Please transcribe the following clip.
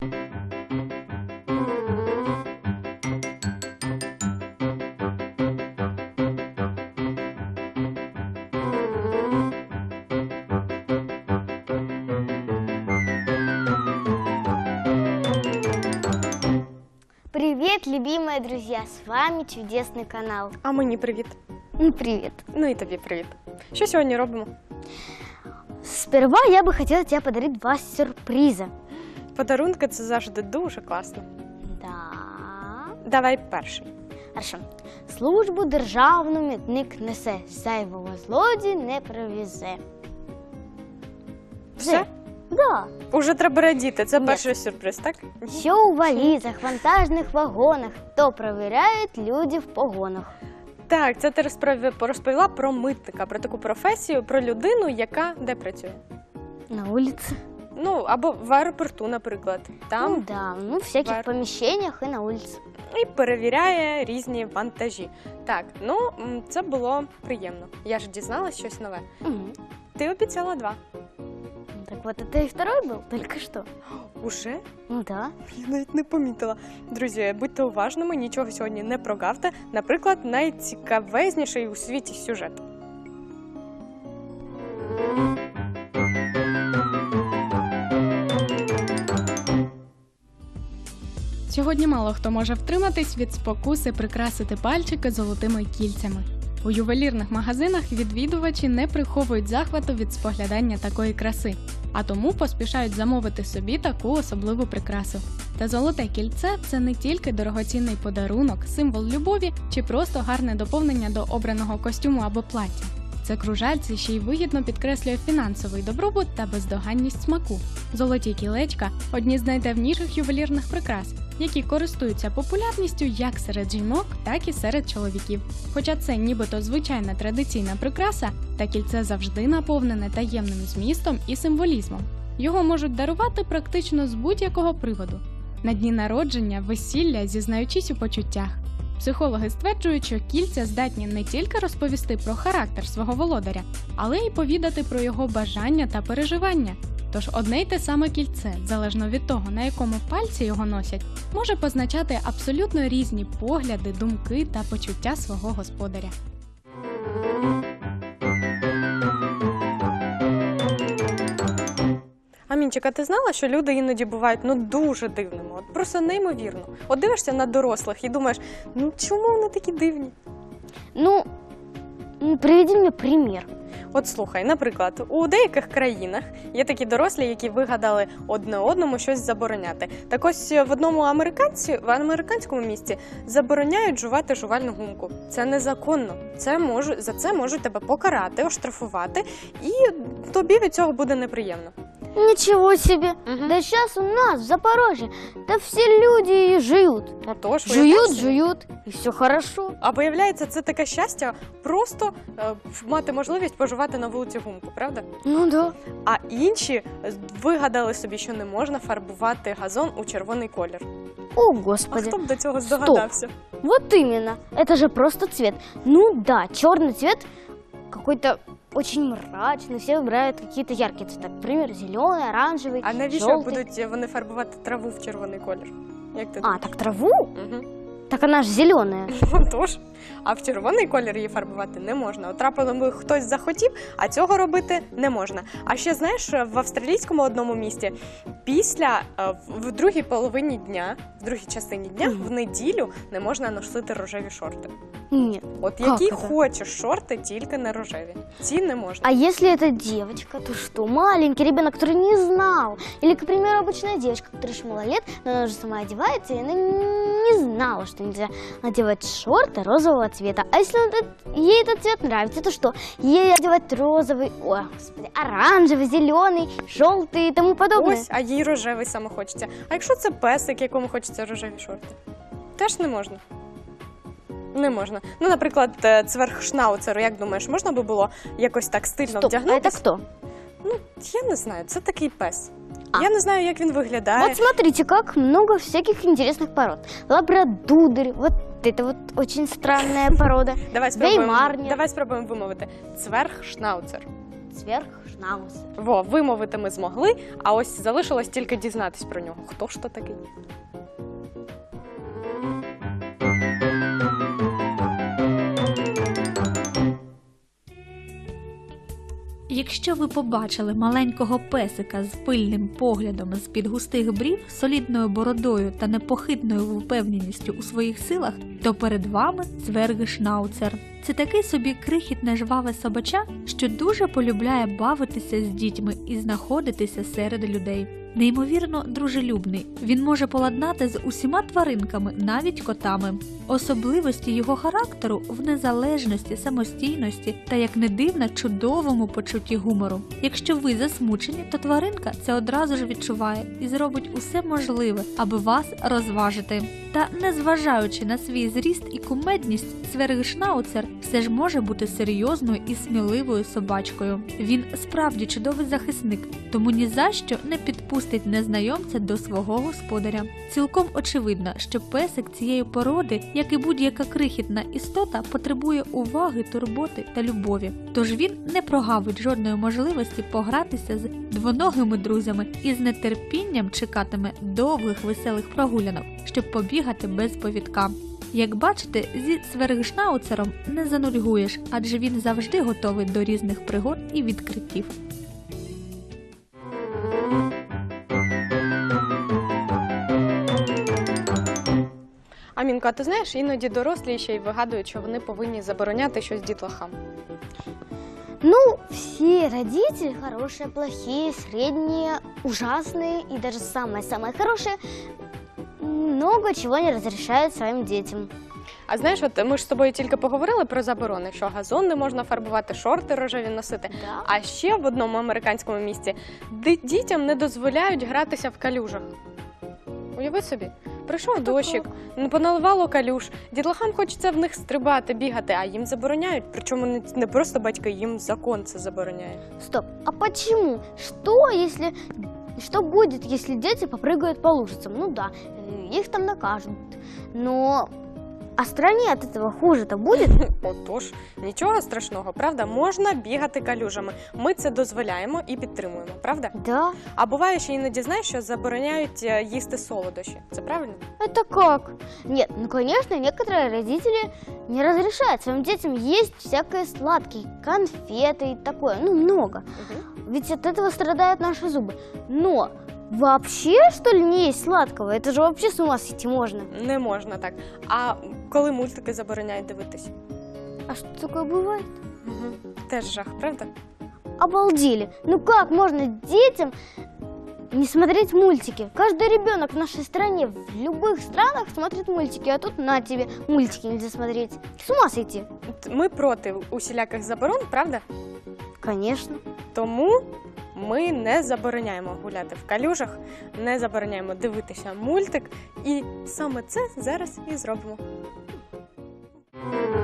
Привет, любимые друзья! С вами чудесный канал. А мені привіт. Привет. Ну і тобі привіт. Що сьогодні робимо? Сперва я бы хотела тебе подарить два сюрприза. Подарунки – це завжди дуже класно. Да. Давай перший. Хорошо. Службу державну митник несе, зайвого злодій не привезе. Все? Да. Уже треба радіти. Це Ні. перший сюрприз, так? Що у валізах, вантажних вагонах, то перевіряють люди в погонах. Так, це ти розповіла про митника, про таку професію, про людину, яка де працює? На улице. Ну, або в аеропорту, наприклад. Там Ну да, в всяких Вар- помещениях и на улице. і перевіряє різні вантажі. Так, ну, це було приємно. Я ж дізналась щось нове. Мгм. Ти обіцяла 2. Так вот это и второй был, только что. Уже? Ну да. Я навіть не помітила. Друзі, будьте уважними, нічого сьогодні не прогавте. Наприклад, найцікавезніший у світі сюжет. Сьогодні мало хто може втриматись від спокуси прикрасити пальчики золотими кільцями. У ювелірних магазинах відвідувачі не приховують захвату від споглядання такої краси, а тому поспішають замовити собі таку особливу прикрасу. Та золоте кільце – це не тільки дорогоцінний подарунок, символ любові чи просто гарне доповнення до обраного костюму або плаття. Це кружальці ще й вигідно підкреслює фінансовий добробут та бездоганність смаку. Золоті кілечка – одні з найдавніших ювелірних прикрас, які користуються популярністю як серед жінок, так і серед чоловіків. Хоча це нібито звичайна традиційна прикраса, та кільце завжди наповнене таємним змістом і символізмом. Його можуть дарувати практично з будь-якого приводу. На дні народження, весілля, зізнаючись у почуттях. Психологи стверджують, що кільця здатні не тільки розповісти про характер свого володаря, але й повідати про його бажання та переживання. Тож одне й те саме кільце, залежно від того, на якому пальці його носять, може позначати абсолютно різні погляди, думки та почуття свого господаря. Амінчик, а ти знала, що люди іноді бувають дуже дивними? От просто неймовірно. От дивишся на дорослих і думаєш, чому вони такі дивні? Ну, приведи мне пример. От слухай, наприклад, у деяких країнах є такі дорослі, які вигадали одне одному щось забороняти. Так ось в американському місті забороняють жувати жувальну гумку. Це незаконно. За це можуть тебе покарати, оштрафувати, і тобі від цього буде неприємно. Ничего себе! Да сейчас у нас, в Запорожье, да все люди жуют. Отож, Жуют, и все хорошо. А виявляється, це таке щастя просто мати можливість пожувати на вулиці гумку, правда? Ну да. А інші вигадали собі, що не можна фарбувати газон у червоний колір. О, А Господи. хто б до цього здогадався? Вот именно. Это же просто цвет. Ну да, черный цвет какой-то очень мрачный. Все выбирают какие-то яркие цвета. Например, зеленый, оранжевый, А навіщо желтый. будуть вони фарбувати траву в червоний колір? Як ти А, думаєш? так траву? Угу. Так она же зеленая. Тож, а в червоний колір її фарбувати не можна. От раптом хтось захотів, а цього робити не можна. А ще, знаєш, в австралійському одному місті в другій половині дня, в другій частині дня, в неділю не можна носити рожеві шорти. Нет. От Как які это? хочеш шорти, тільки не рожеві. Ці не можна. А если это девочка, то что? Маленький ребенок, который не знал. Или, к примеру, обычная девочка, которая еще мало лет, но она уже сама одевается, и она не знала, что нельзя надевать шорты розового цвета. А если ей этот цвет нравится, то что? Ей одевать розовый, ой, господи, оранжевый, зеленый, желтый и тому подобное. Ось, а їй рожевий саме хочеться. А якщо це песик, якому хочеться рожеві шорти? Теж не можна. Не можна. Ну, наприклад, цверхшнауцеру, як думаєш, можна би було якось так стильно Стоп, а вдягнутися? это кто? Ну, я не знаю, це такий пес. А. Я не знаю, як він виглядає. Вот смотрите, как много всяких интересных пород. Лабрадудер, вот это вот очень странная порода. Давай Веймарнер. спробуємо вимовити. Цверхшнауцер. Цвергшнаузер. Во, вимовити ми змогли, а ось залишилось тільки дізнатись про нього. Хто ж то такий? Якщо ви побачили маленького песика з пильним поглядом з-під густих брів, солідною бородою та непохитною впевненістю у своїх силах, то перед вами цвергшнауцер. Це такий собі крихітне жваве собача, що дуже полюбляє бавитися з дітьми і знаходитися серед людей. Неймовірно дружелюбний, він може поладнати з усіма тваринками, навіть котами. Особливості його характеру в незалежності, самостійності та, як не дивно, чудовому почутті гумору. Якщо ви засмучені, то тваринка це одразу ж відчуває і зробить усе можливе, аби вас розважити. Та, незважаючи на свій зріст і кумедність, цвергшнауцер все ж може бути серйозною і сміливою собачкою. Він справді чудовий захисник, тому ні за що не підпустить незнайомця до свого господаря. Цілком очевидно, що песик цієї породи, як і будь-яка крихітна істота, потребує уваги, турботи та любові. Тож він не прогавить жодної можливості погратися з двоногими друзями і з нетерпінням чекатиме довгих веселих прогулянок, щоб побігати без повідка. Як бачите, зі цвергшнауцером не занудьгуєш, адже він завжди готовий до різних пригод і відкриттів. Амінко, а ти знаєш, іноді дорослі ще й вигадують, що вони повинні забороняти щось дітлахам. Ну, все родители хорошие, плохие, средние, ужасные и даже самые-самые хорошие много чего не разрешают своим детям. А знаєш, от ми ж з тобою тільки поговорили про заборони, що газон не можна фарбувати, шорти рожеві носити. Да. А ще в одному американському місті дітям не дозволяють гратися в калюжах. Уяви собі, прийшов дощик, поналивало калюж, дітлахам хочеться в них стрибати, бігати, а їм забороняють. Причому не просто батьки, їм закон це забороняє. Стоп, а почему? Что будет, если дети попрыгают по лужицам? Ну да, их там накажут. Но а стране от этого хуже-то будет? Отож, нічого страшного, правда? Можна бігати калюжами. Ми це дозволяємо і підтримуємо, правда? Да. А буває, що іноді, знаєш, що забороняють їсти солодощі. Це правильно? Это как? Нет, ну конечно, некоторые родители не разрешают своим детям есть всякое сладкие, конфеты и такое, ну много. Ведь от этого страдают наши зубы. Но вообще, что ли, не есть сладкого? Это же вообще с ума сойти можно. Не можна так. А коли мультики забороняють дивитись? А что такое бывает? Теж жах, правда? Обалдели. Ну как можно детям не смотреть мультики? Каждый ребенок в нашей стране, в любых странах смотрит мультики, а тут на тебе мультики нельзя смотреть. С ума сойти. Ми проти усіляких заборон, правда? Конечно. Тому ми не забороняємо гуляти в калюжах, не забороняємо дивитися мультик. І саме це зараз і зробимо.